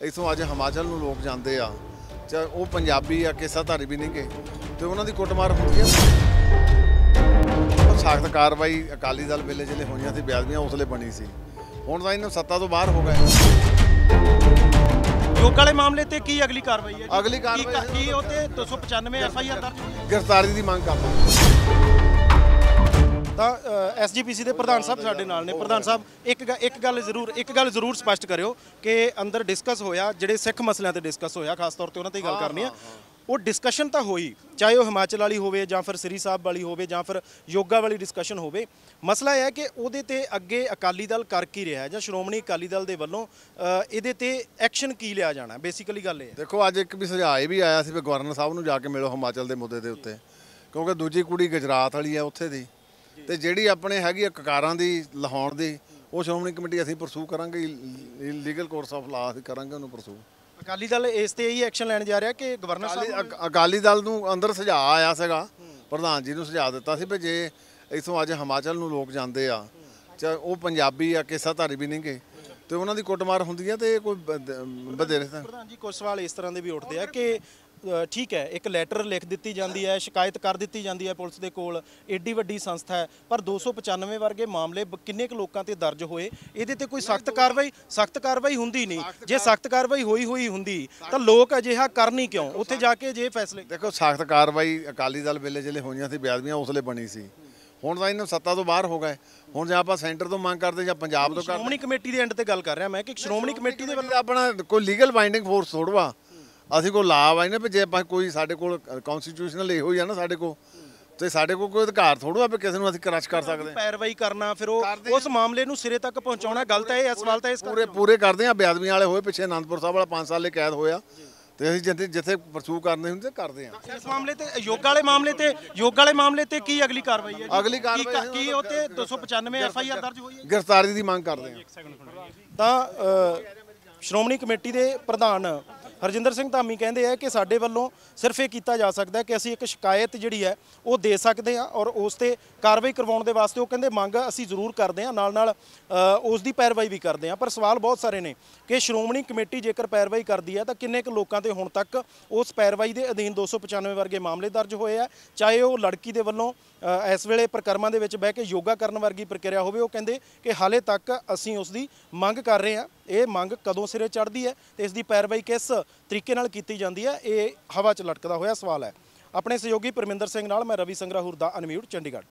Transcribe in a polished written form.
इथों अज हिमाचल ਨੂੰ ਲੋਕ ਜਾਂਦੇ ਆ ਚਾਹੇ ਉਹ ਪੰਜਾਬੀ ਆ ਕਿੱਸਾਧਾਰੀ ਵੀ ਨਹੀਂਗੇ ਤੇ ਉਹਨਾਂ ਦੀ ਕੁੱਟਮਾਰ ਹੁੰਦੀ ਹੈ। ਸਖਤ ਕਾਰਵਾਈ ਅਕਾਲੀ ਦਲ ਵੇਲੇ ਜਿਹੜੇ ਹੋਈਆਂ ਸੀ ਬੇਅਦਬੀਆਂ ਉਸਲੇ ਬਣੀ ਸੀ। ਹੁਣ ਤਾਂ ਇਹਨੂੰ ਸੱਤਾ ਤੋਂ ਬਾਹਰ ਹੋ ਗਏ। योग वाले मामले ते की अगली कार्रवाई है? अगली कार्रवाई की होते 295 एफआईआर दर्ज गिरफ्तारी की मांग करदा। ਤਾਂ ਐਸਜੀਪੀਸੀ ਦੇ ਪ੍ਰਧਾਨ ਸਾਹਿਬ ਸਾਡੇ ਨਾਲ ਨੇ। ਪ੍ਰਧਾਨ ਸਾਹਿਬ ਇੱਕ ਗੱਲ ਜ਼ਰੂਰ ਸਪਸ਼ਟ ਕਰਿਓ ਕਿ ਅੰਦਰ ਡਿਸਕਸ ਹੋਇਆ, ਜਿਹੜੇ ਸਿੱਖ ਮਸਲਿਆਂ ਤੇ ਡਿਸਕਸ ਹੋਇਆ, ਖਾਸ ਤੌਰ ਤੇ ਉਹਨਾਂ ਤੇ ਗੱਲ ਕਰਨੀ ਆ। ਉਹ ਡਿਸਕਸ਼ਨ ਤਾਂ ਹੋਈ, ਚਾਹੇ ਉਹ ਹਿਮਾਚਲ ਵਾਲੀ ਹੋਵੇ ਜਾਂ ਫਿਰ ਸ੍ਰੀ ਸਾਹਿਬ ਵਾਲੀ ਹੋਵੇ ਜਾਂ ਫਿਰ ਯੋਗਾ ਵਾਲੀ ਡਿਸਕਸ਼ਨ ਹੋਵੇ। ਮਸਲਾ ਇਹ ਹੈ ਕਿ ਉਹਦੇ ਤੇ ਅੱਗੇ ਅਕਾਲੀ ਦਲ ਕਰ ਕੀ ਰਿਹਾ ਜਾਂ ਸ਼੍ਰੋਮਣੀ ਅਕਾਲੀ ਦਲ ਦੇ ਵੱਲੋਂ ਇਹਦੇ ਤੇ ਐਕਸ਼ਨ ਕੀ ਲਿਆ ਜਾਣਾ। ਬੇਸਿਕਲੀ ਗੱਲ ਇਹ ਹੈ। ਦੇਖੋ ਅੱਜ ਇੱਕ ਵੀ ਸੁਝਾਅ ਵੀ ਆਇਆ ਸੀ ਵੀ ਗਵਰਨਰ ਸਾਹਿਬ ਨੂੰ ਜਾ ਕੇ ਮਿਲੋ ਹਿਮਾਚਲ ਦੇ ਮੁੱਦੇ ਦੇ ਉੱਤੇ, ਕਿਉਂਕਿ ਦੂਜੀ ਕੁੜੀ ਗੁਜਰਾਤ ਵਾਲੀ ਹੈ ਉੱਥੇ ਦੀ, ਤੇ ਜਿਹੜੀ ਆਪਣੇ ਹੈਗੀ ਕਕਾਰਾਂ ਦੀ ਲਾਹੌਰ ਦੀ, ਉਹ ਸ਼੍ਰੋਮਣੀ ਕਮੇਟੀ ਅਸੀਂ ਪਰਸੂ ਕਰਾਂਗੇ, ਲੀਗਲ ਕੋਰਸ ਆਫ ਲਾ ਅਸੀਂ ਕਰਾਂਗੇ ਉਹਨੂੰ ਪਰਸੂ। ਅਕਾਲੀ ਦਲ ਇਸ ਤੇ ਹੀ ਐਕਸ਼ਨ ਲੈਣ ਜਾ ਰਿਹਾ ਕਿ ਗਵਰਨਰ ਸਾਹਿਬ? ਅਕਾਲੀ ਦਲ ਨੂੰ ਅੰਦਰ ਸੁਝਾਅ ਆਇਆ ਸੀਗਾ, ਪ੍ਰਧਾਨ ਜੀ ਨੂੰ ਸੁਝਾਅ ਦਿੱਤਾ ਸੀ ਵੀ ਜੇ ਇਥੋਂ ਅੱਜ ਹਿਮਾਚਲ ਨੂੰ ਲੋਕ ਜਾਂਦੇ ਆ ਚਾਹੇ ਉਹ ਪੰਜਾਬੀ ਆ ਕਿੱਸਾਧਾਰੀ ਵੀ ਨਹੀਂਗੇ ਤੇ ਉਹਨਾਂ ਦੀ ਕੁੱਟਮਾਰ ਹੁੰਦੀ ਹੈ ਤੇ ਕੋਈ ਵਧੇਰੇ। ਪ੍ਰਧਾਨ ਜੀ ਕੁਝ ਸਵਾਲ ਇਸ ਤਰ੍ਹਾਂ ਦੇ ਵੀ ਉੱਠਦੇ ਆ ਕਿ ਠੀਕ ਹੈ, ਇੱਕ ਲੈਟਰ ਲਿਖ ਦਿੱਤੀ ਜਾਂਦੀ ਹੈ, ਸ਼ਿਕਾਇਤ ਕਰ ਦਿੱਤੀ ਜਾਂਦੀ ਹੈ ਪੁਲਿਸ ਦੇ ਕੋਲ, ਏਡੀ ਵੱਡੀ ਸੰਸਥਾ ਹੈ, ਪਰ 295 ਵਰਗੇ ਮਾਮਲੇ ਕਿੰਨੇ ਕੁ ਲੋਕਾਂ ਤੇ ਦਰਜ ਹੋਏ, ਇਹਦੇ ਤੇ ਕੋਈ ਸਖਤ ਕਾਰਵਾਈ ਹੁੰਦੀ ਨਹੀਂ। ਜੇ ਸਖਤ ਕਾਰਵਾਈ ਹੋਈ ਹੁੰਦੀ ਤਾਂ ਲੋਕ ਅਜਿਹਾ ਕਰਨੀ ਕਿਉਂ ਉੱਥੇ ਜਾ ਕੇ ਜੇ ਫੈਸਲੇ? ਦੇਖੋ ਸਖਤ ਕਾਰਵਾਈ ਅਕਾਲੀ ਦਲ ਵੇਲੇ ਜਿਹੜੇ ਹੋਈਆਂ ਸੀ ਬੇਅਦਬੀਆਂ ਉਸਲੇ ਬਣੀ ਸੀ। ਹੁਣ ਤਾਂ ਇਹਨੂੰ ਸੱਤਾ ਤੋਂ ਬਾਹਰ ਹੋ ਗਏ। ਹੁਣ ਜੇ ਆਪਾਂ ਸੈਂਟਰ ਤੋਂ ਮੰਗ ਕਰਦੇ ਜਾਂ ਪੰਜਾਬ ਤੋਂ ਕਰਦੇ। ਸ਼੍ਰੋਮਣੀ ਕਮੇਟੀ ਦੇ ਐਂਡ ਤੇ ਗੱਲ ਕਰ ਰਿਹਾ ਮੈਂ ਕਿ ਸ਼੍ਰੋਮਣੀ ਕਮੇਟੀ ਦੇ ਵੱਲੋਂ ਆਪਣਾ ਕੋਈ ਲੀਗਲ ਬਾਈਂਡਿੰਗ ਫੋਰਸ ਥੋੜਵਾ ਅਸੀਂ ਕੋਈ ਲਾ ਵਾਈ ਨਾ ਵੀ ਜੇ ਆਪਾਂ ਕੋਈ ਸਾਡੇ ਕੋਲ ਕਨਸਟੀਟਿਊਸ਼ਨਲ ਇਹੋ ਹੀ ਆ ਨਾ ਸਾਡੇ ਕੋਲ, ਤੇ ਸਾਡੇ ਕੋਲ ਕੋਈ ਅਧਿਕਾਰ ਥੋੜ੍ਹਾ ਵੀ ਕਿਸੇ ਨੂੰ ਅਸੀਂ ਕਰਸ਼ ਕਰ ਸਕਦੇ। ਪੈਰਵਾਈ ਕਰਨਾ ਫਿਰ ਉਸ ਮਾਮਲੇ ਨੂੰ ਸਿਰੇ ਤੱਕ ਪਹੁੰਚਾਉਣਾ ਗਲਤ ਹੈ। ਇਹ ਸਵਾਲ ਤਾਂ ਇਸ ਪੂਰੇ ਕਰਦੇ ਆ। ਬੇਅਦਬੀਆਂ ਵਾਲੇ ਹੋਏ ਪਿੱਛੇ ਅਨੰਦਪੁਰ ਸਾਹਿਬ ਵਾਲਾ 5 ਸਾਲ ਲਈ ਕੈਦ ਹੋਇਆ ਤੇ ਅਸੀਂ ਜਿੱਥੇ ਪਰਸੂ ਕਰਨੇ ਹੁੰਦੇ ਕਰਦੇ ਆ। ਇਸ ਮਾਮਲੇ ਤੇ ਯੋਗ ਵਾਲੇ ਮਾਮਲੇ ਤੇ ਕੀ ਅਗਲੀ ਕਾਰਵਾਈ ਹੈ? ਅਗਲੀ ਕਾਰਵਾਈ ਕੀ ਹੋਤੇ 295 ਐਫਆਈਆਰ ਦਰਜ ਹੋਈ ਹੈ? ਗ੍ਰਿਫਤਾਰੀ ਦੀ ਮੰਗ ਕਰਦੇ ਆ। ਤਾਂ ਸ਼੍ਰੋਮਣੀ ਕਮੇਟੀ ਦੇ ਪ੍ਰਧਾਨ ਹਰਜਿੰਦਰ ਸਿੰਘ ਧਾਮੀ ਕਹਿੰਦੇ ਆ ਕਿ ਸਾਡੇ ਵੱਲੋਂ ਸਿਰਫ ਇਹ ਕੀਤਾ ਜਾ ਸਕਦਾ ਕਿ ਅਸੀਂ ਇੱਕ ਸ਼ਿਕਾਇਤ ਜਿਹੜੀ ਹੈ ਉਹ ਦੇ ਸਕਦੇ ਹਾਂ ਔਰ ਉਸ ਤੇ ਕਾਰਵਾਈ ਕਰਵਾਉਣ ਦੇ ਵਾਸਤੇ ਉਹ ਕਹਿੰਦੇ ਮੰਗ ਅਸੀਂ ਜ਼ਰੂਰ ਕਰਦੇ ਹਾਂ, ਨਾਲ ਉਸ ਦੀ ਪੈਰਵਾਈ ਵੀ ਕਰਦੇ ਹਾਂ। ਪਰ ਸਵਾਲ ਬਹੁਤ ਸਾਰੇ ਨੇ ਕਿ ਸ਼੍ਰੋਮਣੀ ਕਮੇਟੀ ਜੇਕਰ ਪੈਰਵਾਈ ਕਰਦੀ ਹੈ ਤਾਂ ਕਿੰਨੇ ਕੁ ਲੋਕਾਂ ਤੇ ਹੁਣ ਤੱਕ ਉਸ ਪੈਰਵਾਈ ਦੇ ਅਧੀਨ 295 ਵਰਗੇ ਮਾਮਲੇ ਦਰਜ ਹੋਏ ਆ, ਚਾਹੇ ਉਹ ਲੜਕੀ ਦੇ ਵੱਲੋਂ ਇਸ ਵੇਲੇ ਪ੍ਰਕਰਮਾਂ ਦੇ ਵਿੱਚ ਬਹਿ ਕੇ ਯੋਗਾ ਕਰਨ ਵਰਗੀ ਪ੍ਰਕਿਰਿਆ ਹੋਵੇ। ਉਹ ਕਹਿੰਦੇ ਕਿ ਹਾਲੇ ਤੱਕ ਅਸੀਂ ਉਸ ਦੀ ਮੰਗ ਕਰ ਰਹੇ ਹਾਂ। ਇਹ ਮੰਗ ਕਦੋਂ ਸਿਰੇ ਚੜ੍ਹਦੀ ਹੈ ਤੇ ਇਸ ਦੀ ਪੈਰਵਾਈ ਕਿਸ ਤਰੀਕੇ ਨਾਲ ਕੀਤੀ ਜਾਂਦੀ ਹੈ, ਇਹ ਹਵਾ 'ਚ ਲਟਕਦਾ ਹੋਇਆ ਸਵਾਲ ਹੈ। ਆਪਣੇ ਸਹਿਯੋਗੀ ਪਰਮਿੰਦਰ ਸਿੰਘ ਨਾਲ ਮੈਂ ਰਵੀ ਸੰਗਰਾਹੁਰ ਦਾ ਅਨਮਿਊਟ ਚੰਡੀਗੜ੍ਹ।